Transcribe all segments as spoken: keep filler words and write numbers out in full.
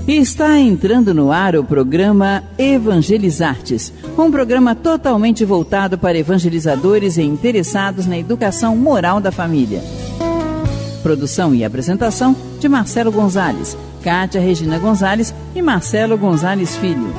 E está entrando no ar o programa Evangelizartes, um programa totalmente voltado para evangelizadores e interessados na educação moral da família. Produção e apresentação de Marcelo Gonzalez, Kátia Regina Gonzalez e Marcelo Gonzalez Filho.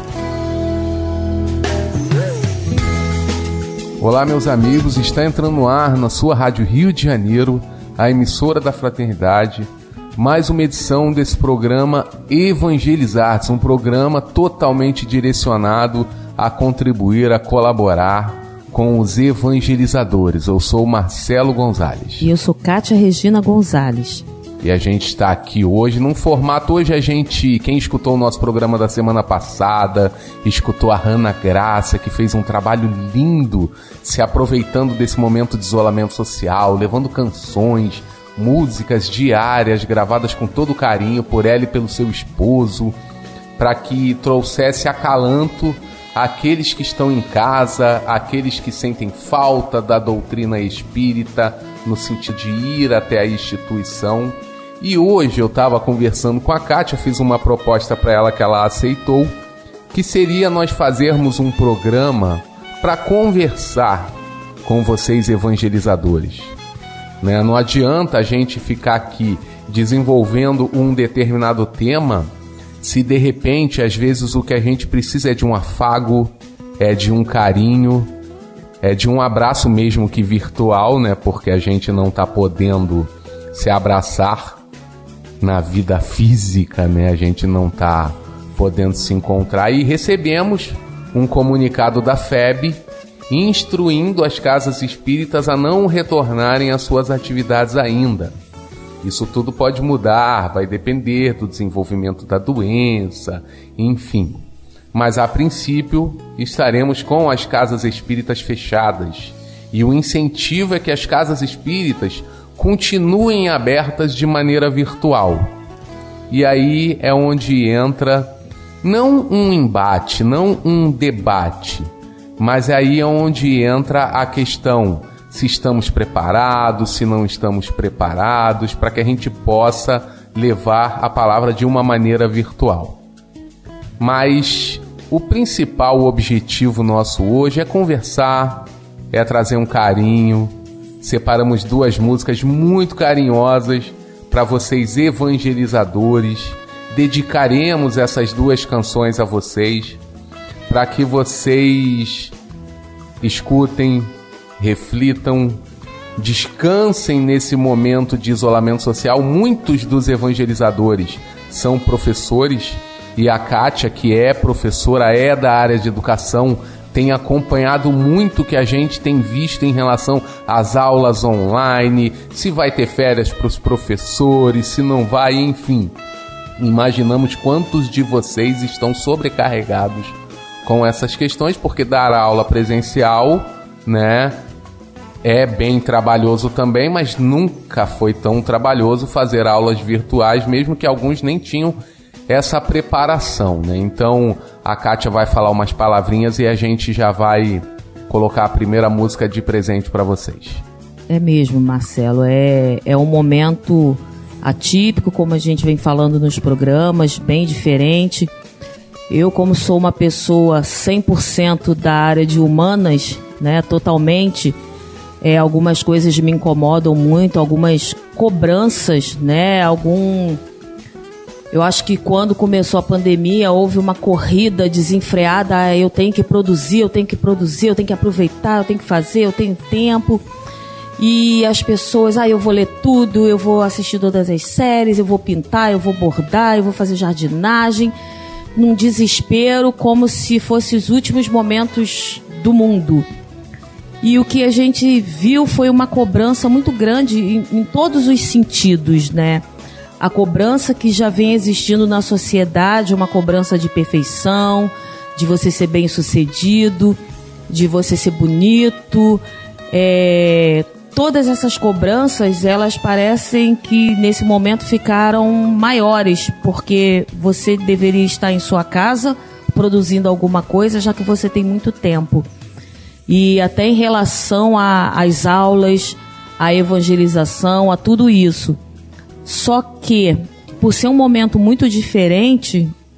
Olá, meus amigos, está entrando no ar na sua Rádio Rio de Janeiro, a emissora da Fraternidade, mais uma edição desse programa Evangelizartes, um programa totalmente direcionado a contribuir, a colaborar com os evangelizadores. Eu sou Marcelo Gonzalez. E eu sou Kátia Regina Gonzalez. E a gente está aqui hoje num formato, hoje a gente, quem escutou o nosso programa da semana passada, escutou a Hannah Graça, que fez um trabalho lindo, se aproveitando desse momento de isolamento social, levando canções, músicas diárias, gravadas com todo carinho por ela e pelo seu esposo, para que trouxesse acalanto àqueles que estão em casa, àqueles que sentem falta da doutrina espírita, no sentido de ir até a instituição. E hoje eu estava conversando com a Kátia, fiz uma proposta para ela que ela aceitou, que seria nós fazermos um programa para conversar com vocês evangelizadores. Né? Não adianta a gente ficar aqui desenvolvendo um determinado tema se de repente, às vezes, o que a gente precisa é de um afago, é de um carinho, é de um abraço mesmo que virtual, né? Porque a gente não está podendo se abraçar na vida física, né? A gente não está podendo se encontrar. E recebemos um comunicado da F E B instruindo as casas espíritas a não retornarem às suas atividades ainda. Isso tudo pode mudar, vai depender do desenvolvimento da doença, enfim. Mas a princípio estaremos com as casas espíritas fechadas. E o incentivo é que as casas espíritas continuem abertas de maneira virtual. E aí é onde entra não um embate, não um debate, mas aí é onde entra a questão se estamos preparados, se não estamos preparados, para que a gente possa levar a palavra de uma maneira virtual. Mas o principal objetivo nosso hoje é conversar, é trazer um carinho. Separamos duas músicas muito carinhosas para vocês evangelizadores. Dedicaremos essas duas canções a vocês, para que vocês escutem, reflitam, descansem nesse momento de isolamento social. Muitos dos evangelizadores são professores e a Kátia, que é professora, é da área de educação, tem acompanhado muito o que a gente tem visto em relação às aulas online, se vai ter férias para os professores, se não vai, enfim. Imaginamos quantos de vocês estão sobrecarregados com essas questões, porque dar aula presencial, né, é bem trabalhoso também, mas nunca foi tão trabalhoso fazer aulas virtuais, mesmo que alguns nem tinham essa preparação, né? Então a Kátia vai falar umas palavrinhas e a gente já vai colocar a primeira música de presente para vocês. É mesmo, Marcelo, é, é um momento atípico, como a gente vem falando nos programas, bem diferente. Eu, como sou uma pessoa cem por cento da área de humanas, né, totalmente, é, algumas coisas me incomodam muito, algumas cobranças, né, algum... Eu acho que quando começou a pandemia, houve uma corrida desenfreada, ah, eu tenho que produzir, eu tenho que produzir, eu tenho que aproveitar, eu tenho que fazer, eu tenho tempo. E as pessoas, ah, eu vou ler tudo, eu vou assistir todas as séries, eu vou pintar, eu vou bordar, eu vou fazer jardinagem, num desespero, como se fossem os últimos momentos do mundo. E o que a gente viu foi uma cobrança muito grande em, em todos os sentidos, né? A cobrança que já vem existindo na sociedade, uma cobrança de perfeição, de você ser bem-sucedido, de você ser bonito. É, todas essas cobranças, elas parecem que nesse momento ficaram maiores, porque você deveria estar em sua casa produzindo alguma coisa, já que você tem muito tempo. E até em relação às aulas, à evangelização, a tudo isso. Só que, por ser um momento muito diferente,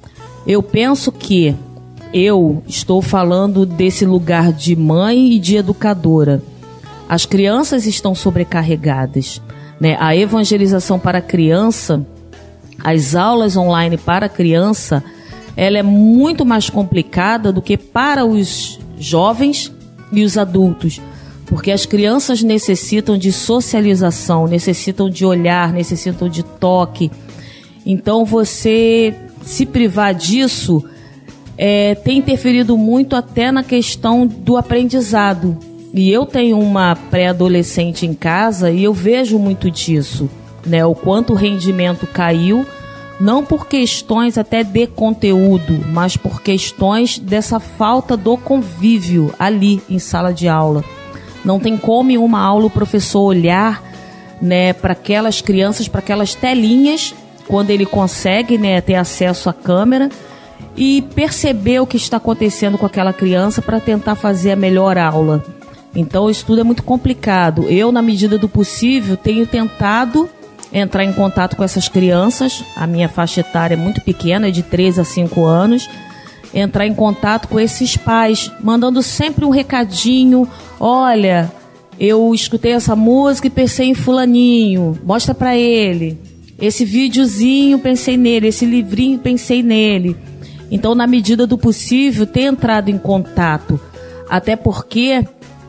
Eu penso que eu estou falando desse lugar de mãe e de educadora. As crianças estão sobrecarregadas, né? A evangelização para a criança, as aulas online para a criança, ela é muito mais complicada do que para os jovens e os adultos, porque as crianças necessitam de socialização, necessitam de olhar, necessitam de toque. Então você se privar disso é, tem interferido muito até na questão do aprendizado. E eu tenho uma pré-adolescente em casa e eu vejo muito disso, né? O quanto o rendimento caiu, não por questões até de conteúdo, mas por questões dessa falta do convívio ali em sala de aula. Não tem como em uma aula o professor olhar, né, para aquelas crianças, para aquelas telinhas, quando ele consegue, né, ter acesso à câmera, e perceber o que está acontecendo com aquela criança para tentar fazer a melhor aula. Então, isso tudo é muito complicado. Eu, na medida do possível, tenho tentado entrar em contato com essas crianças. A minha faixa etária é muito pequena, é de três a cinco anos. Entrar em contato com esses pais, mandando sempre um recadinho. Olha, eu escutei essa música e pensei em fulaninho. Mostra pra ele. Esse videozinho, pensei nele. Esse livrinho, pensei nele. Então, na medida do possível, ter entrado em contato. Até porque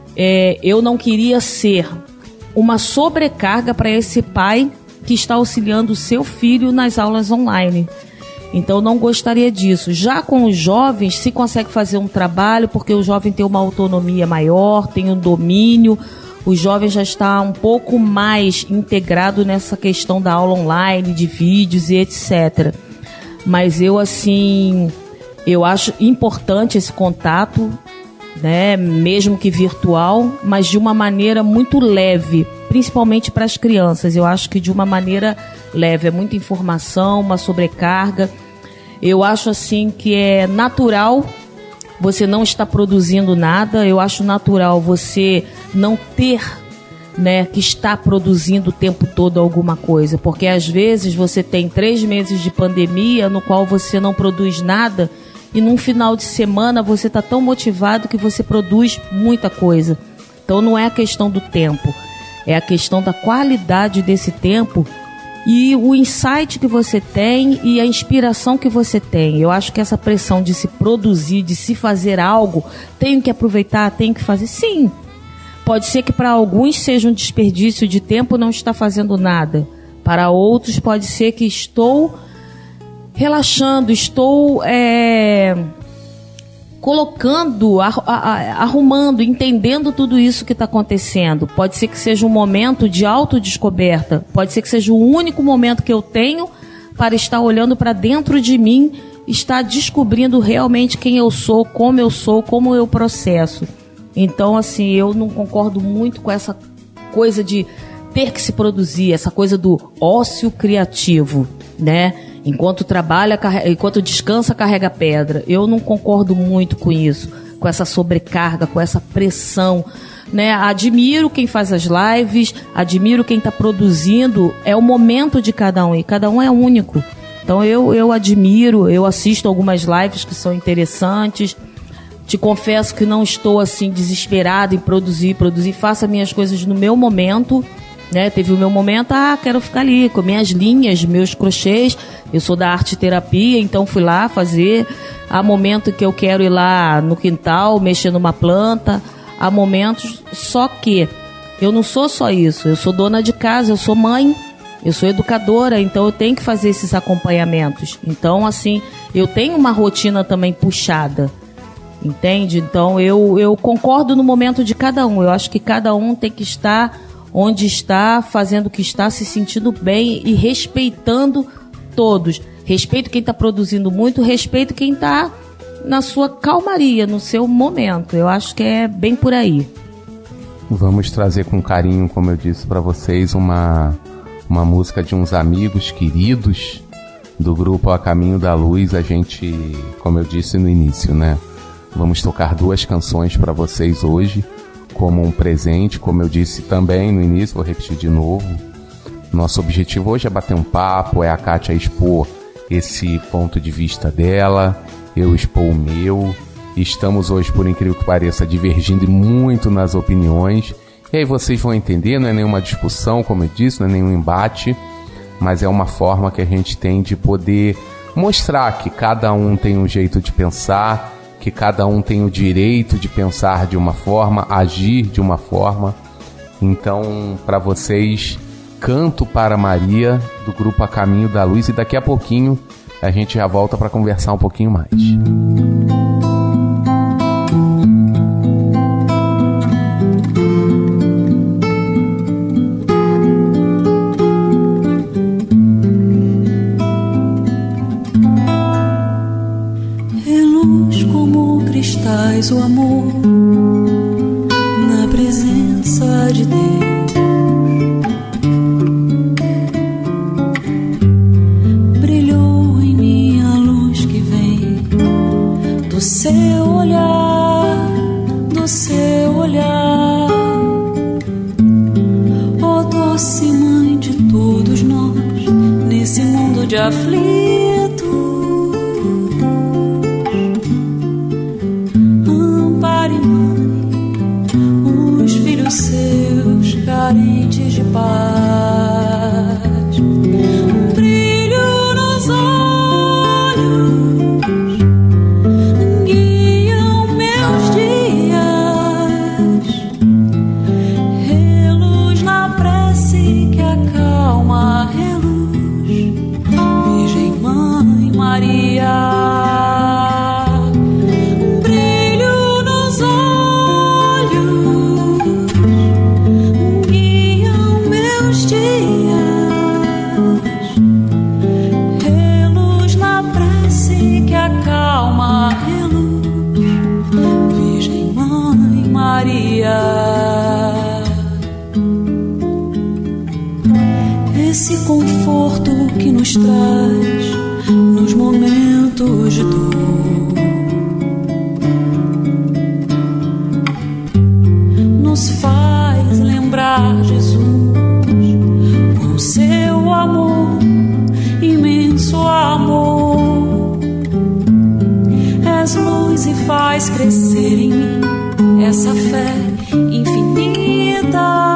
é, eu não queria ser uma sobrecarga para esse pai que está auxiliando o seu filho nas aulas online. Então, não gostaria disso. Já com os jovens, se consegue fazer um trabalho, porque o jovem tem uma autonomia maior, tem um domínio, o jovem já está um pouco mais integrado nessa questão da aula online, de vídeos e etcétera. Mas eu, assim, eu acho importante esse contato, né, mesmo que virtual, mas de uma maneira muito leve, principalmente para as crianças. Eu acho que de uma maneira leve, é muita informação, uma sobrecarga. Eu acho assim que é natural você não estar produzindo nada, eu acho natural você não ter, né, que estar produzindo o tempo todo alguma coisa, porque às vezes você tem três meses de pandemia no qual você não produz nada e num final de semana você está tão motivado que você produz muita coisa. Então não é a questão do tempo, é a questão da qualidade desse tempo e o insight que você tem e a inspiração que você tem. Eu acho que essa pressão de se produzir, de se fazer algo, tenho que aproveitar, tenho que fazer, sim. Pode ser que para alguns seja um desperdício de tempo não estar fazendo nada. Para outros pode ser que estou relaxando, estou é, colocando, ar, ar, arrumando, entendendo tudo isso que está acontecendo. Pode ser que seja um momento de autodescoberta, pode ser que seja o único momento que eu tenho para estar olhando para dentro de mim, estar descobrindo realmente quem eu sou, como eu sou, como eu processo. Então, assim, eu não concordo muito com essa coisa de ter que se produzir, essa coisa do ócio criativo, né? Enquanto trabalha, enquanto descansa, carrega pedra. Eu não concordo muito com isso, com essa sobrecarga, com essa pressão, né? Admiro quem faz as lives, admiro quem está produzindo, é o momento de cada um, e cada um é único. Então eu, eu admiro, eu assisto algumas lives que são interessantes. Te confesso que não estou assim desesperada em produzir, produzir, faço as minhas coisas no meu momento, né? Teve o meu momento, ah, quero ficar ali com minhas linhas, meus crochês. Eu sou da arte terapia, então fui lá fazer. Há momento que eu quero ir lá no quintal, mexer numa planta. Há momentos, só que eu não sou só isso. Eu sou dona de casa, eu sou mãe, eu sou educadora, então eu tenho que fazer esses acompanhamentos. Então, assim, eu tenho uma rotina também puxada. Entende? Então eu, eu concordo no momento de cada um. Eu acho que cada um tem que estar onde está, fazendo o que está, se sentindo bem e respeitando todos. Respeito quem está produzindo muito, respeito quem está na sua calmaria, no seu momento. Eu acho que é bem por aí. Vamos trazer com carinho, como eu disse para vocês, uma, uma música de uns amigos queridos do grupo A Caminho da Luz. A gente, como eu disse no início, né? Vamos tocar duas canções para vocês hoje, como um presente, como eu disse também no início, vou repetir de novo. Nosso objetivo hoje é bater um papo, é a Kátia expor esse ponto de vista dela, eu expor o meu. Estamos hoje, por incrível que pareça, divergindo muito nas opiniões. E aí vocês vão entender, não é nenhuma discussão, como eu disse, não é nenhum embate, mas é uma forma que a gente tem de poder mostrar que cada um tem um jeito de pensar, que cada um tem o direito de pensar de uma forma, agir de uma forma. Então, para vocês, Canto para Maria, do grupo A Caminho da Luz, e daqui a pouquinho a gente já volta para conversar um pouquinho mais. Reluz como cristais o amor na presença de Deus. Do seu olhar, do seu olhar, ó doce mãe de todos nós, nesse mundo de aflitos, ampare, mãe, os filhos seus carentes de paz, um brilho nos olhos. Esse conforto que nos traz nos momentos de dor, nos faz lembrar Jesus com seu amor, imenso amor. És luz e faz crescer em mim essa fé infinita.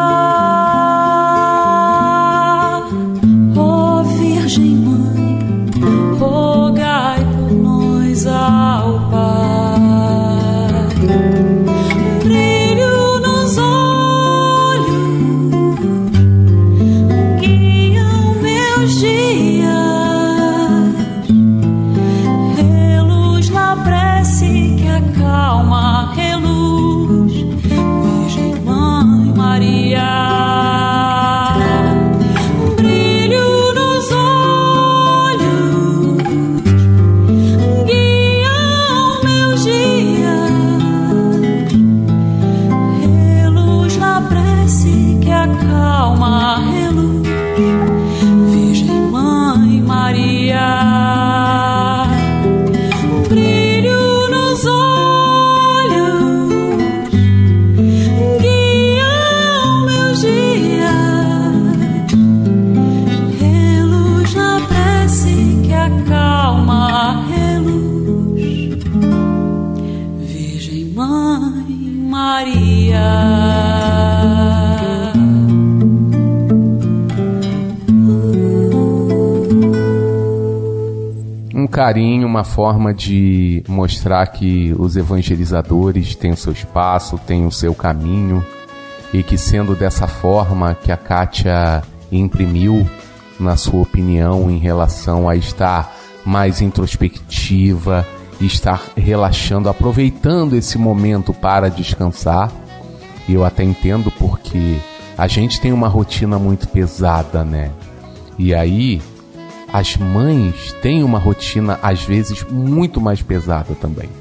Carinho, uma forma de mostrar que os evangelizadores têm o seu espaço, têm o seu caminho, e que sendo dessa forma que a Kátia imprimiu na sua opinião em relação a estar mais introspectiva, estar relaxando, aproveitando esse momento para descansar. E eu até entendo, porque a gente tem uma rotina muito pesada, né? E aí as mães têm uma rotina, às vezes, muito mais pesada também.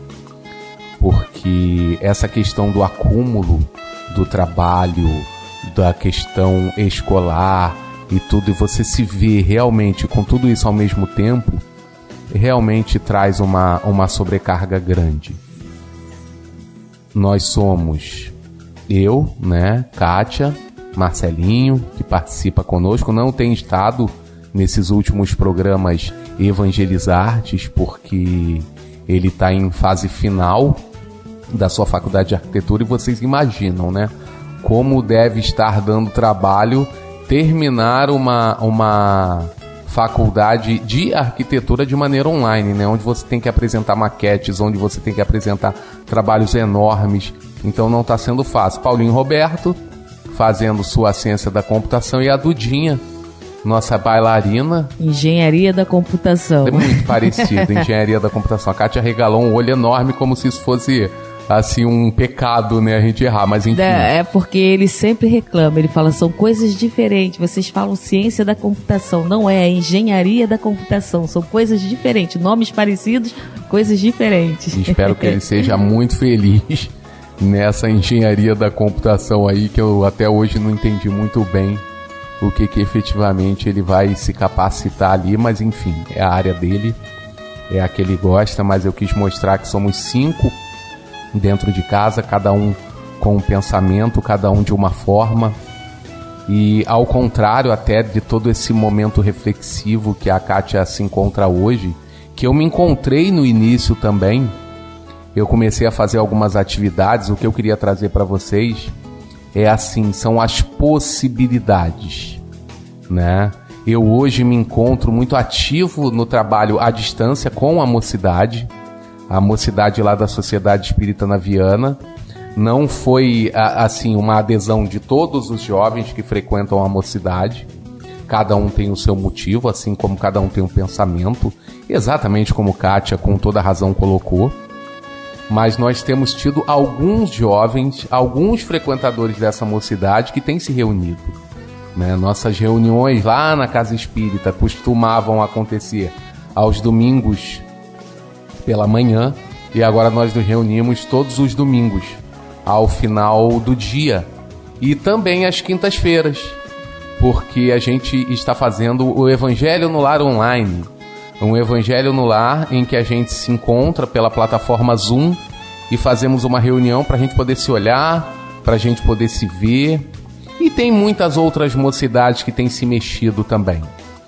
Porque essa questão do acúmulo do trabalho, da questão escolar e tudo, e você se vê realmente com tudo isso ao mesmo tempo, realmente traz uma, uma sobrecarga grande. Nós somos eu, né, Kátia, Marcelinho, que participa conosco, não tem estado nesses últimos programas Evangelizartes, porque ele está em fase final da sua faculdade de arquitetura, e vocês imaginam, né, como deve estar dando trabalho terminar uma, uma faculdade de arquitetura de maneira online, né, onde você tem que apresentar maquetes, onde você tem que apresentar trabalhos enormes. Então não está sendo fácil. Paulinho Roberto fazendo sua ciência da computação, e a Dudinha, nossa bailarina, engenharia da computação. É muito parecido, engenharia da computação. A Kátia regalou um olho enorme, como se isso fosse assim um pecado, né, a gente errar, mas enfim. É, é porque ele sempre reclama, ele fala, são coisas diferentes, vocês falam ciência da computação, não é, é engenharia da computação, são coisas diferentes, nomes parecidos, coisas diferentes. E espero que ele seja muito feliz nessa engenharia da computação aí, que eu até hoje não entendi muito bem o que, que efetivamente ele vai se capacitar ali, mas enfim, é a área dele, é a que ele gosta, mas eu quis mostrar que somos cinco dentro de casa, cada um com um pensamento, cada um de uma forma, e ao contrário até de todo esse momento reflexivo que a Kátia se encontra hoje, que eu me encontrei no início também. Eu comecei a fazer algumas atividades. O que eu queria trazer para vocês é assim, são as possibilidades, né? Eu hoje me encontro muito ativo no trabalho à distância com a mocidade, a mocidade lá da Sociedade Espírita Naviana. Não foi assim uma adesão de todos os jovens que frequentam a mocidade. Cada um tem o seu motivo, assim como cada um tem um pensamento, exatamente como Kátia com toda razão colocou. Mas nós temos tido alguns jovens, alguns frequentadores dessa mocidade que têm se reunido, né? Nossas reuniões lá na Casa Espírita costumavam acontecer aos domingos pela manhã, e agora nós nos reunimos todos os domingos ao final do dia, e também às quintas-feiras, porque a gente está fazendo o Evangelho no Lar online. Um Evangelho no Lar em que a gente se encontra pela plataforma Zoom e fazemos uma reunião para a gente poder se olhar, para a gente poder se ver. E tem muitas outras mocidades que têm se mexido também.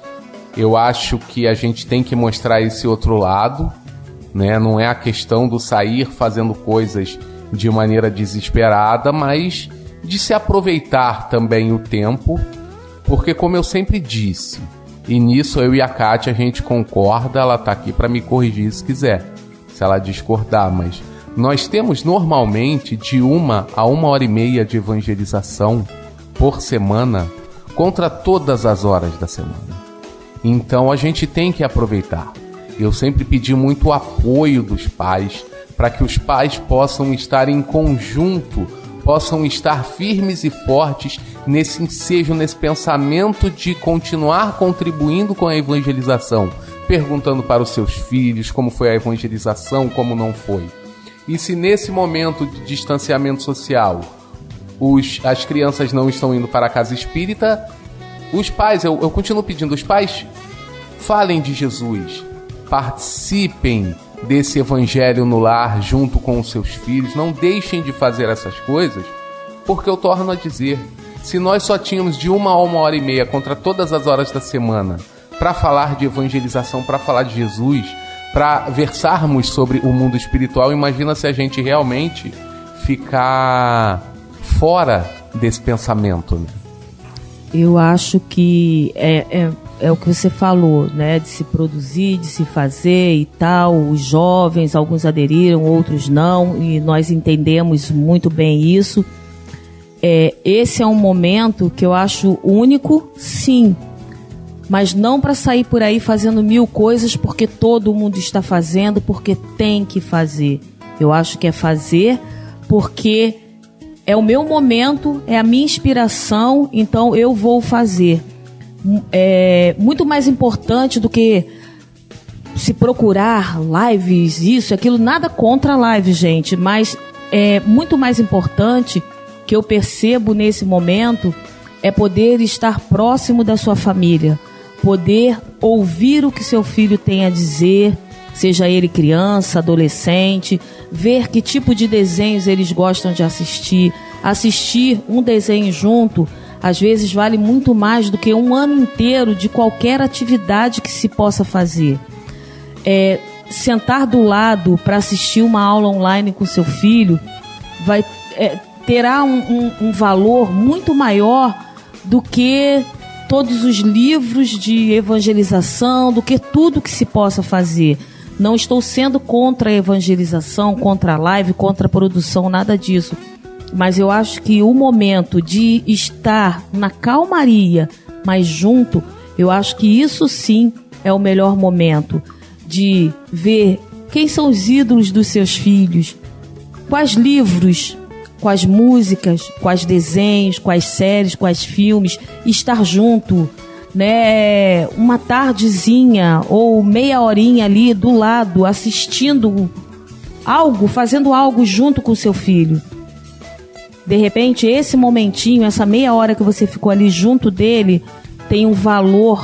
Eu acho que a gente tem que mostrar esse outro lado, né? Não é a questão do sair fazendo coisas de maneira desesperada, mas de se aproveitar também o tempo, porque como eu sempre disse, e nisso eu e a Kátia a gente concorda, ela está aqui para me corrigir se quiser, se ela discordar, mas nós temos normalmente de uma a uma hora e meia de evangelização por semana, contra todas as horas da semana. Então a gente tem que aproveitar. Eu sempre pedi muito o apoio dos pais, para que os pais possam estar em conjunto, possam estar firmes e fortes nesse ensejo, nesse pensamento de continuar contribuindo com a evangelização, perguntando para os seus filhos como foi a evangelização, como não foi. E se nesse momento de distanciamento social os, as crianças não estão indo para a casa espírita, os pais, eu, eu continuo pedindo, os pais falem de Jesus, participem desse evangelho no lar junto com os seus filhos, não deixem de fazer essas coisas, porque eu torno a dizer, se nós só tínhamos de uma a uma hora e meia contra todas as horas da semana para falar de evangelização, para falar de Jesus, para versarmos sobre o mundo espiritual, imagina se a gente realmente ficar fora desse pensamento, né? Eu acho que é, é, é o que você falou, né? De se produzir, de se fazer e tal. Os jovens, alguns aderiram, outros não, e nós entendemos muito bem isso. É, esse é um momento que eu acho único, sim, mas não para sair por aí fazendo mil coisas porque todo mundo está fazendo, porque tem que fazer. Eu acho que é fazer porque é o meu momento, é a minha inspiração, então eu vou fazer. É muito mais importante do que se procurar lives, isso, aquilo, nada contra a live, gente, mas é muito mais importante que eu percebo nesse momento é poder estar próximo da sua família, poder ouvir o que seu filho tem a dizer, seja ele criança, adolescente, ver que tipo de desenhos eles gostam de assistir, assistir um desenho junto, às vezes vale muito mais do que um ano inteiro de qualquer atividade que se possa fazer. É, sentar do lado para assistir uma aula online com seu filho vai, é, terá um, um, um valor muito maior do que todos os livros de evangelização, do que tudo que se possa fazer. Não estou sendo contra a evangelização, contra a live, contra a produção, nada disso. Mas eu acho que o momento de estar na calmaria, mas junto, eu acho que isso sim é o melhor momento de ver quem são os ídolos dos seus filhos, quais livros, quais músicas, quais desenhos, quais séries, quais filmes, estar junto, né? Uma tardezinha ou meia horinha ali do lado, assistindo algo, fazendo algo junto com o seu filho. De repente, esse momentinho, essa meia hora que você ficou ali junto dele, tem um valor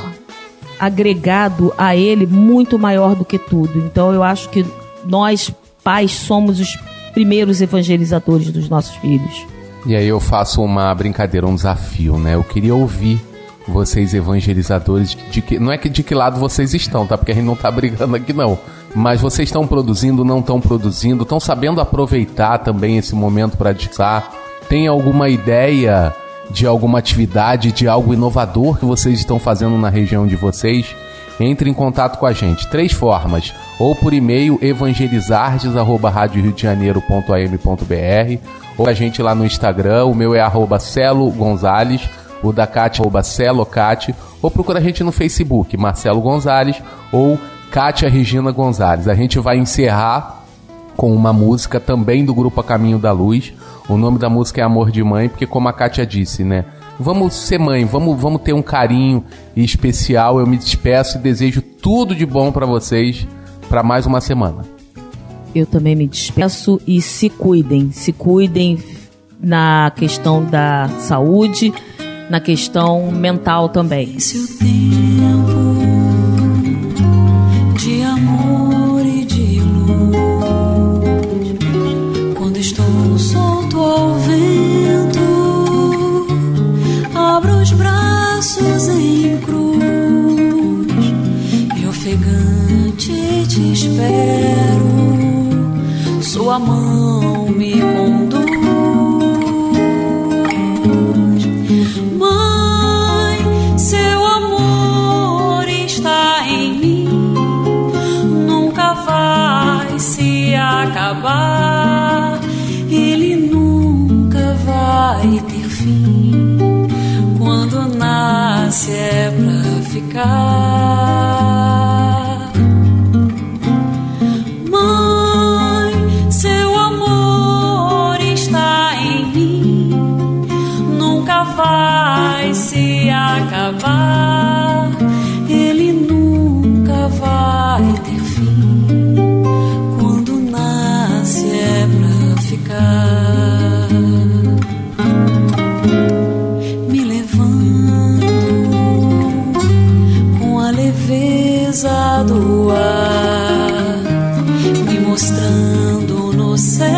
agregado a ele muito maior do que tudo. Então, eu acho que nós, pais, somos os primeiros evangelizadores dos nossos filhos. E aí eu faço uma brincadeira, um desafio, né? Eu queria ouvir vocês, evangelizadores, de que, não é que de que lado vocês estão, tá? Porque a gente não tá brigando aqui, não. Mas vocês estão produzindo, não estão produzindo, estão sabendo aproveitar também esse momento para descansar? Tem alguma ideia de alguma atividade, de algo inovador que vocês estão fazendo na região de vocês? Entre em contato com a gente. Três formas. Ou por e-mail, evangelizardes arroba rádio rio de janeiro ponto a m ponto b r, ou a gente lá no Instagram. O meu é arroba Celo Gonzales, o da Cátia, arroba Celocate, ou procura a gente no Facebook, Marcelo Gonzales, ou Cátia Regina Gonzales. A gente vai encerrar com uma música também do grupo A Caminho da Luz. O nome da música é Amor de Mãe, porque como a Cátia disse, né? Vamos ser mãe, vamos, vamos ter um carinho especial. Eu me despeço e desejo tudo de bom para vocês para mais uma semana. Eu também me despeço e se cuidem. Se cuidem na questão da saúde, na questão mental também. Esse é o tempo de amor e de luz. Quando estou solto ao vento, abro os braços em cruz e ofegante te espero. Sua mão me conduz. Mãe, seu amor está em mim, nunca vai se acabar. Ele nunca vai ter fim. Quando nasce é pra ficar. Mãe, seu amor está em mim, nunca vai se acabar. Ele nunca vai ter fim. Quando nasce é pra ficar. Me levando com a leveza do ar, me mostrando no céu,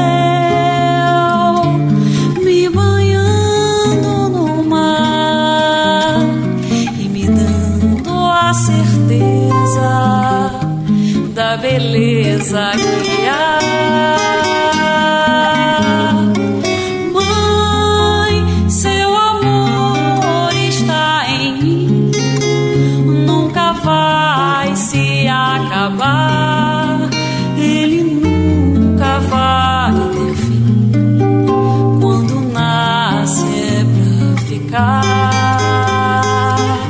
me banhando no mar e me dando a certeza da beleza que há. Mãe, seu amor está em mim, nunca vai se acabar. Ele nunca vai ter fim. Quando nasce é pra ficar.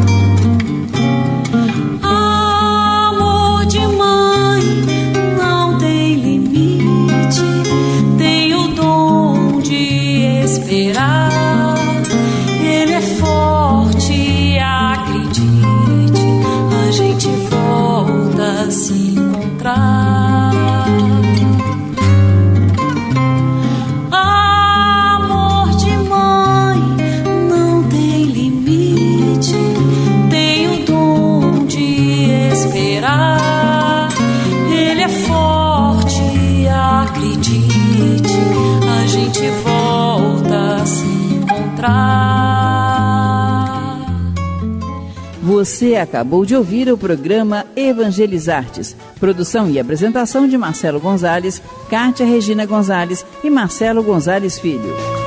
Amor de mãe não tem limite, tem o dom de esperar. Ele é forte, acredite, a gente volta a se encontrar. Amor de mãe não tem limite, tem o dom de esperar. Ele é forte, acredite, a gente volta a se encontrar. Você acabou de ouvir o programa Evangelizartes. Produção e apresentação de Marcelo Gonzalez, Kátia Regina Gonzalez e Marcelo Gonzalez Filho.